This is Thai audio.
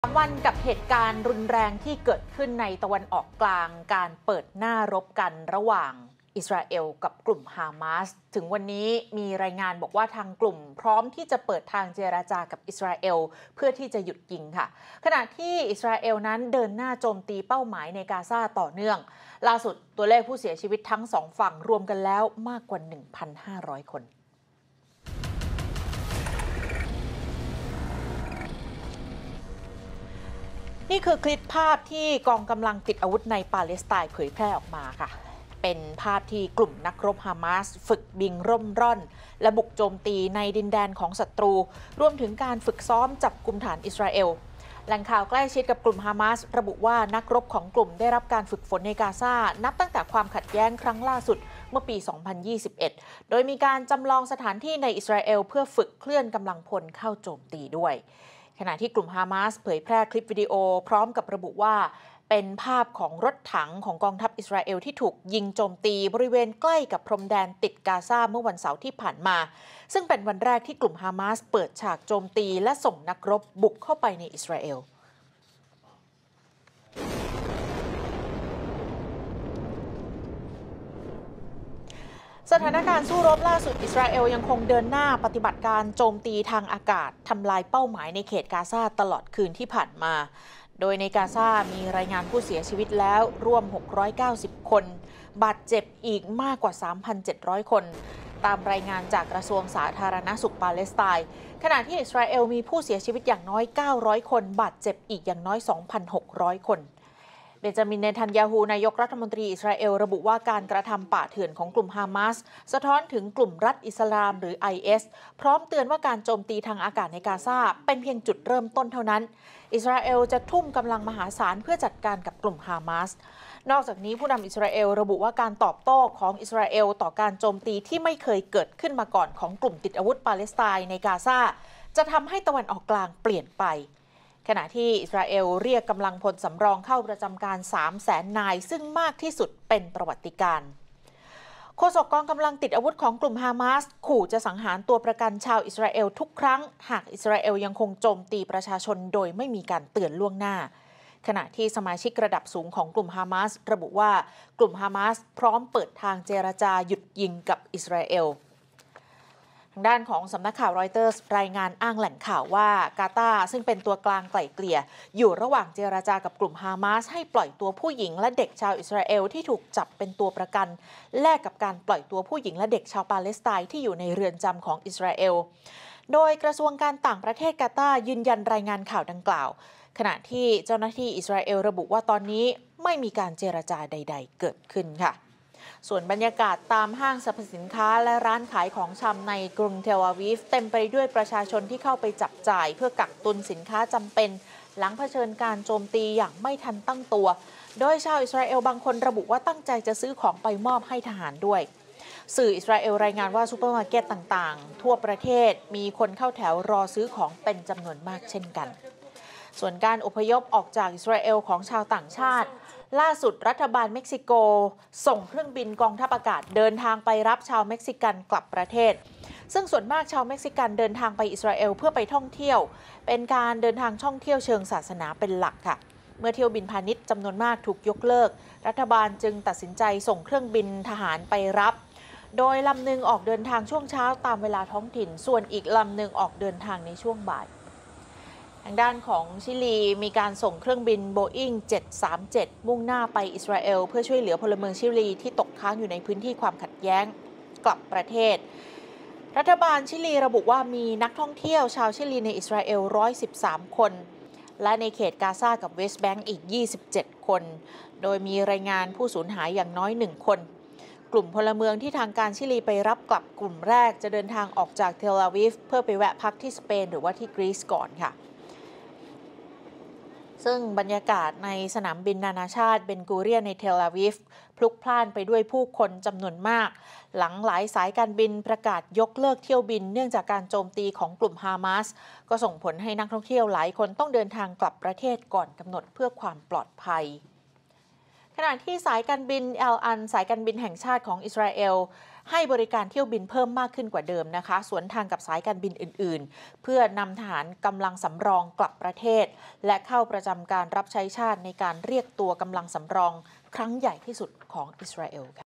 วันกับเหตุการณ์รุนแรงที่เกิดขึ้นในตะวันออกกลางการเปิดหน้ารบกันระหว่างอิสราเอลกับกลุ่มฮามาสถึงวันนี้มีรายงานบอกว่าทางกลุ่มพร้อมที่จะเปิดทางเจรจากับอิสราเอลเพื่อที่จะหยุดยิงค่ะขณะที่อิสราเอลนั้นเดินหน้าโจมตีเป้าหมายในกาซาต่อเนื่องล่าสุดตัวเลขผู้เสียชีวิตทั้งสองฝั่งรวมกันแล้วมากกว่า 1,500 คนนี่คือคลิปภาพที่กองกำลังติดอาวุธในปาเลสไตน์เผยแพร่ออกมาค่ะเป็นภาพที่กลุ่มนักรบฮามาสฝึกบินร่มร่อนและบุกโจมตีในดินแดนของศัตรูรวมถึงการฝึกซ้อมจับกุมฐานอิสราเอลแหล่งข่าวใกล้ชิดกับกลุ่มฮามาสระบุว่านักรบของกลุ่มได้รับการฝึกฝนในกาซานับตั้งแต่ความขัดแย้งครั้งล่าสุดเมื่อปี 2021 โดยมีการจำลองสถานที่ในอิสราเอลเพื่อฝึกเคลื่อนกำลังพลเข้าโจมตีด้วยขณะที่กลุ่มฮามาสเผยแพร่คลิปวิดีโอพร้อมกับระบุว่าเป็นภาพของรถถังของกองทัพอิสราเอลที่ถูกยิงโจมตีบริเวณใกล้กับพรมแดนติดกาซาเมื่อวันเสาร์ที่ผ่านมาซึ่งเป็นวันแรกที่กลุ่มฮามาสเปิดฉากโจมตีและส่งนักรบบุกเข้าไปในอิสราเอลสถานการณ์สู้รบล่าสุดอิสราเอลยังคงเดินหน้าปฏิบัติการโจมตีทางอากาศทำลายเป้าหมายในเขตกาซาตลอดคืนที่ผ่านมาโดยในกาซามีรายงานผู้เสียชีวิตแล้วรวม690คนบาดเจ็บอีกมากกว่า 3,700 คนตามรายงานจากกระทรวงสาธารณสุขปาเลสไตน์ขณะที่อิสราเอลมีผู้เสียชีวิตอย่างน้อย900คนบาดเจ็บอีกอย่างน้อย 2,600 คนเบนจามิน เนทันยาฮูนายกรัฐมนตรีอิสราเอลระบุว่าการกระทำป่าเถื่อนของกลุ่มฮามาสสะท้อนถึงกลุ่มรัฐอิสลามหรือ IS พร้อมเตือนว่าการโจมตีทางอากาศในกาซาเป็นเพียงจุดเริ่มต้นเท่านั้นอิสราเอลจะทุ่มกำลังมหาศาลเพื่อจัดการกับกลุ่มฮามาสนอกจากนี้ผู้นำอิสราเอลระบุว่าการตอบโต้ของอิสราเอลต่อการโจมตีที่ไม่เคยเกิดขึ้นมาก่อนของกลุ่มติดอาวุธปาเลสไตน์ในกาซาจะทำให้ตะวันออกกลางเปลี่ยนไปขณะที่อิสราเอลเรียกกำลังพลสำรองเข้าประจำการ 300,000 นายซึ่งมากที่สุดเป็นประวัติการณ์โฆษกกองกำลังติดอาวุธของกลุ่มฮามาสขู่จะสังหารตัวประกันชาวอิสราเอลทุกครั้งหากอิสราเอลยังคงโจมตีประชาชนโดยไม่มีการเตือนล่วงหน้าขณะที่สมาชิกระดับสูงของกลุ่มฮามาสระบุว่ากลุ่มฮามาสพร้อมเปิดทางเจรจาหยุดยิงกับอิสราเอลทางด้านของสำนักข่าวรอยเตอร์สรายงานอ้างแหล่งข่าวว่ากาตาร์ซึ่งเป็นตัวกลางไกล่เกลี่ยอยู่ระหว่างเจรจากับกลุ่มฮามาสให้ปล่อยตัวผู้หญิงและเด็กชาวอิสราเอลที่ถูกจับเป็นตัวประกันแลกกับการปล่อยตัวผู้หญิงและเด็กชาวปาเลสไตน์ที่อยู่ในเรือนจำของอิสราเอลโดยกระทรวงการต่างประเทศกาตาร์ยืนยันรายงานข่าวดังกล่าวขณะที่เจ้าหน้าที่อิสราเอลระบุว่าตอนนี้ไม่มีการเจรจาใดๆเกิดขึ้นค่ะส่วนบรรยากาศตามห้างสรรพสินค้าและร้านขายของชำในกรุงเทลอาวีฟเต็มไปด้วยประชาชนที่เข้าไปจับจ่ายเพื่อกักตุนสินค้าจำเป็นหลังเผชิญการโจมตีอย่างไม่ทันตั้งตัวโดยชาวอิสราเอลบางคนระบุว่าตั้งใจจะซื้อของไปมอบให้ทหารด้วยสื่ออิสราเอลรายงานว่าซูเปอร์มาร์เก็ตต่างๆทั่วประเทศมีคนเข้าแถวรอซื้อของเป็นจำนวนมากเช่นกันส่วนการอพยพออกจากอิสราเอลของชาวต่างชาติล่าสุดรัฐบาลเม็กซิโกส่งเครื่องบินกองทัพอากาศเดินทางไปรับชาวเม็กซิกันกลับประเทศซึ่งส่วนมากชาวเม็กซิกันเดินทางไปอิสราเอลเพื่อไปท่องเที่ยวเป็นการเดินทางท่องเที่ยวเชิงศาสนาเป็นหลักค่ะเมื่อเที่ยวบินพาณิชย์จำนวนมากถูกยกเลิกรัฐบาลจึงตัดสินใจส่งเครื่องบินทหารไปรับโดยลำหนึ่งออกเดินทางช่วงเช้าตามเวลาท้องถิ่นส่วนอีกลำหนึ่งออกเดินทางในช่วงบ่ายทางด้านของชิลีมีการส่งเครื่องบินโบอิ้ง737มุ่งหน้าไปอิสราเอลเพื่อช่วยเหลือพลเมืองชิลีที่ตกค้างอยู่ในพื้นที่ความขัดแย้งกลับประเทศรัฐบาลชิลีระบุว่ามีนักท่องเที่ยวชาวชิลีในอิสราเอล113คนและในเขตกาซากับเวสต์แบงก์อีก27คนโดยมีรายงานผู้สูญหายอย่างน้อย1คนกลุ่มพลเมืองที่ทางการชิลีไปรับกลับกลุ่มแรกจะเดินทางออกจากเทลอาวีฟเพื่อไปแวะพักที่สเปนหรือว่าที่กรีซก่อนค่ะซึ่งบรรยากาศในสนามบินนานาชาติเบนกูเรียนในเทลอาวีฟพลุกพล่านไปด้วยผู้คนจำนวนมากหลังหลายสายการบินประกาศยกเลิกเที่ยวบินเนื่องจากการโจมตีของกลุ่มฮามาสก็ส่งผลให้นักท่องเที่ยวหลายคนต้องเดินทางกลับประเทศก่อนกำหนดเพื่อความปลอดภัยขขณะที่สายการบินแอลอันสายการบินแห่งชาติของอิสราเอลให้บริการเที่ยวบินเพิ่มมากขึ้นกว่าเดิมนะคะสวนทางกับสายการบินอื่นๆเพื่อนำทหารกำลังสำรองกลับประเทศและเข้าประจำการรับใช้ชาติในการเรียกตัวกำลังสำรองครั้งใหญ่ที่สุดของอิสราเอลค่ะ